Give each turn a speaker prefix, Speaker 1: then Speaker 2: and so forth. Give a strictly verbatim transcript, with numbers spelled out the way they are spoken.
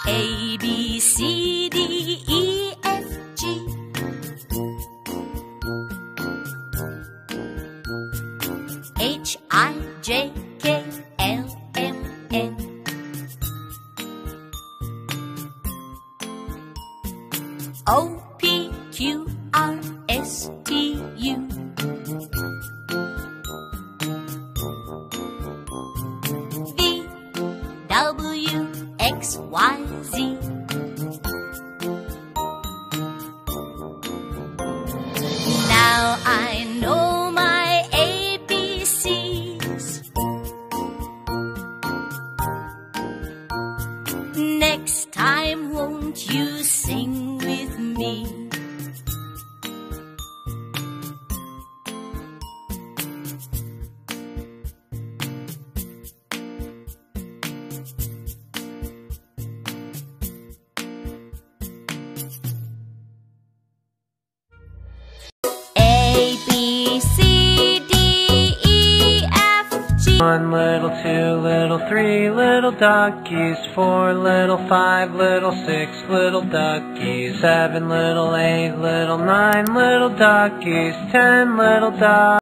Speaker 1: A, B, C, D, E, F, G. H, I, J, K, L, M, N. O, P, Q, R, S, T, U. V, W, X, Y, Z. Now I know my A B Cs. Next time, won't you sing with me?
Speaker 2: One little, two little, three little duckies, four little, five little, six little duckies, seven little, eight little, nine little duckies, ten little duckies.